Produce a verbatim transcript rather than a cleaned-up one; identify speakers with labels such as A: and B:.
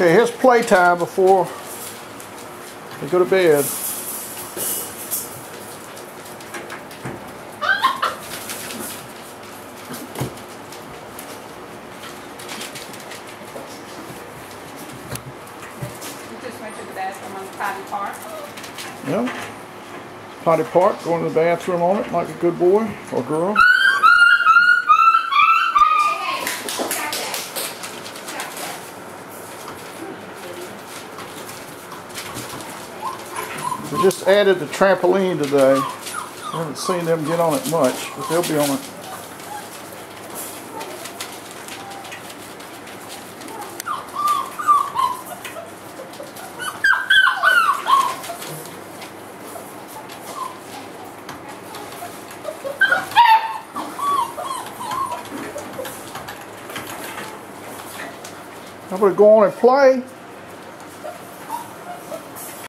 A: Okay, here's playtime before they go to bed.
B: You just went to the bathroom on the potty park?
A: Yeah. Potty park, going to the bathroom on it like a good boy or girl. We just added the trampoline today. I haven't seen them get on it much, but they'll be on it. I'm going to go on and play.